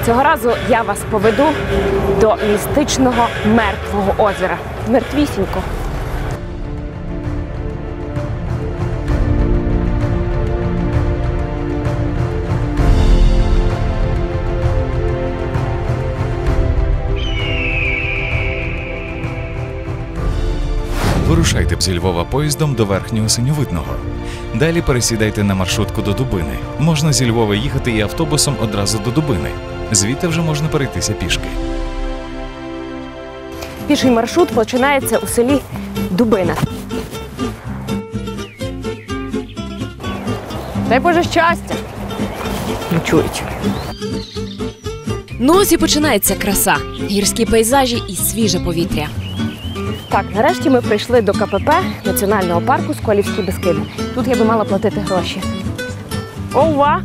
Цього разу я вас поведу до містичного Мертвого озера. Мертвісінько. Вирушайте зі Львова поїздом до Верхнього Синьовидного. Далі пересідайте на маршрутку до Дубини. Можна зі Львова їхати і автобусом одразу до Дубини. Звідти вже можна перейтися пішки. Піший маршрут починається у селі Дубина. Дай Боже щастя! Не чують. Ну ось і починається краса. Гірські пейзажі і свіже повітря. Так, нарешті ми прийшли до КПП Національного парку Сколівські Бескиди. Тут я би мала платити гроші. Ова!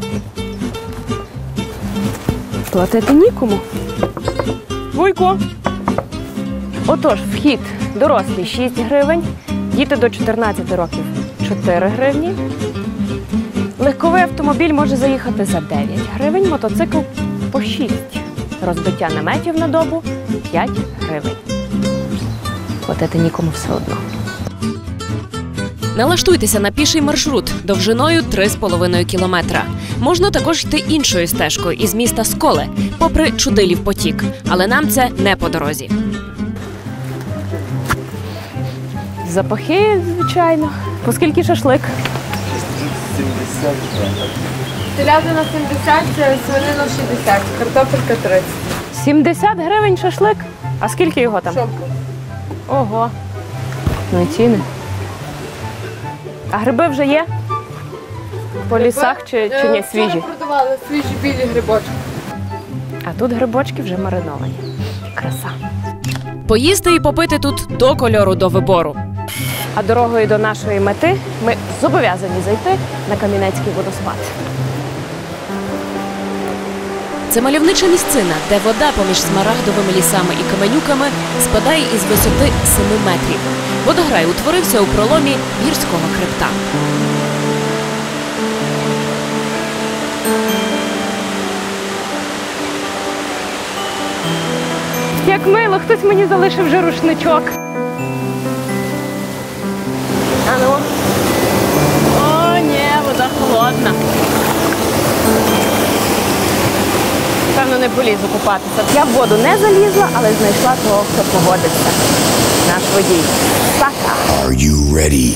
Платити нікому. Вуйко! Отож, вхід дорослий 6 гривень, діти до 14 років 4 гривні. Легковий автомобіль може заїхати за 9 гривень, мотоцикл по 6. Розбиття наметів на добу 5 гривень. Платити нікому все одно. Налаштуйтеся на піший маршрут довжиною 3,5 кілометра. Можна також йти іншою стежкою із міста Сколе, попри Чудилів потік. Але нам це не по дорозі. Запахи, звичайно. По скільки шашлик? 70 гривень. Телятина 70, свинина 60, картопелька 30. 70 гривень шашлик? А скільки його там? Шопка. Ого. Ну і ціни. А гриби вже є? По лісах чи ні, свіжі? Вчора продавали свіжі білі грибочки. А тут грибочки вже мариновані. Краса. Поїсти і попити тут до кольору до вибору. А дорогою до нашої мети ми зобов'язані зайти на Кам'янецький водоспад. Це мальовнича місцина, де вода поміж смарагдовими лісами і каменюками спадає із висоти 7 метрів. Водограй утворився у проломі гірського хребта. Як мило, хтось мені залишив вже рушничок. А ну. О, ні, вода холодна. Певно, не полізу купатися. Я в воду не залізла, але знайшла того, хто погодиться. Наш водій. Сака. Are you ready?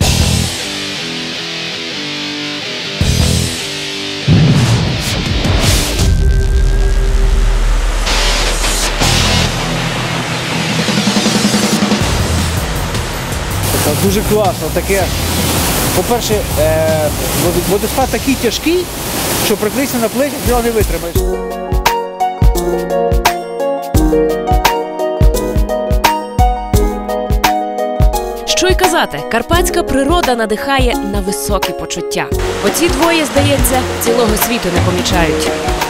Дуже класно. Таке, по-перше, водоспад такий тяжкий, що приклеїться на плечі, його не витримаєш. Що й казати, карпатська природа надихає на високі почуття. Оці двоє, здається, цілого світу не помічають.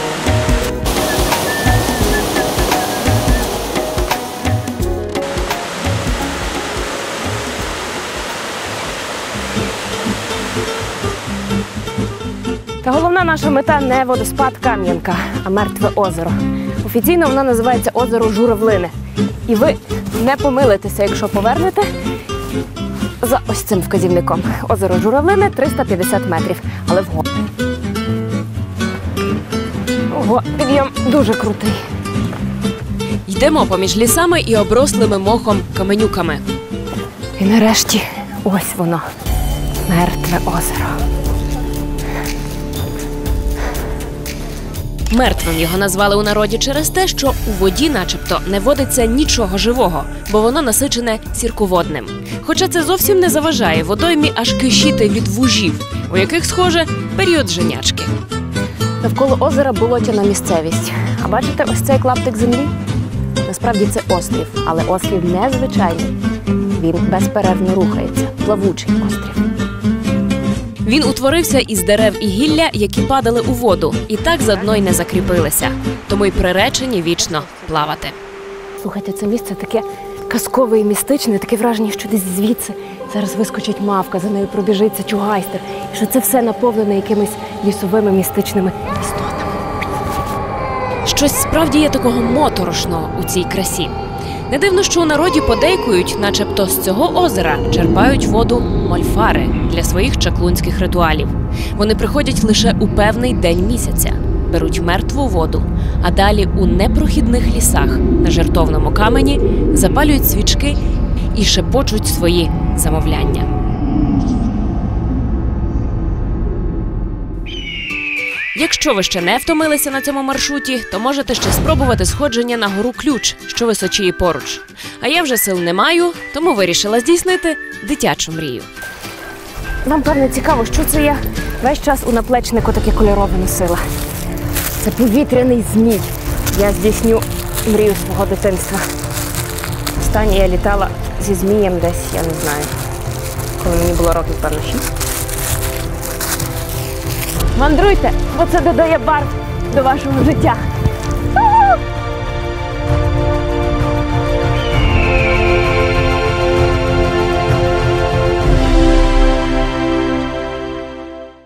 Та головна наша мета не водоспад Кам'янка, а Мертве озеро. Офіційно воно називається озеро Журавлине. І ви не помилитеся, якщо повернете за ось цим вказівником. Озеро Журавлине 350 метрів, але вгору. Ого, підйом дуже крутий. Йдемо поміж лісами і оброслими мохом каменюками. І нарешті ось воно, Мертве озеро. Мертвим його назвали у народі через те, що у воді начебто не водиться нічого живого, бо воно насичене сірководним. Хоча це зовсім не заважає водоймі аж кишіти від вужів, у яких, схоже, період женячки. Навколо озера болотяна місцевість. А бачите ось цей клаптик землі? Насправді це острів, але острів незвичайний. Він безперервно рухається, плавучий острів. Він утворився із дерев і гілля, які падали у воду, і так заодно й не закріпилися. Тому й приречені вічно плавати. Слухайте, це місце таке казкове і містичне, таке враження, що десь звідси зараз вискочить мавка, за нею пробіжиться чугайстер, і що це все наповнене якимись лісовими містичними істотами. Щось справді є такого моторошного у цій красі. Не дивно, що у народі подейкують, начебто з цього озера черпають воду мольфари для своїх чаклунських ритуалів. Вони приходять лише у певний день місяця, беруть мертву воду, а далі у непрохідних лісах на жертовному камені запалюють свічки і шепочуть свої замовляння. Якщо ви ще не втомилися на цьому маршруті, то можете ще спробувати сходження на гору Ключ, що височіє поруч. А я вже сил не маю, тому вирішила здійснити дитячу мрію. Вам, певне, цікаво, що це я весь час у наплечнику таке кольорове носила. Це повітряний змій. Я здійсню мрію свого дитинства. Останнє я літала зі змієм десь, я не знаю, коли мені було років, певно, 6. Мандруйте, бо це додає барв до вашого життя.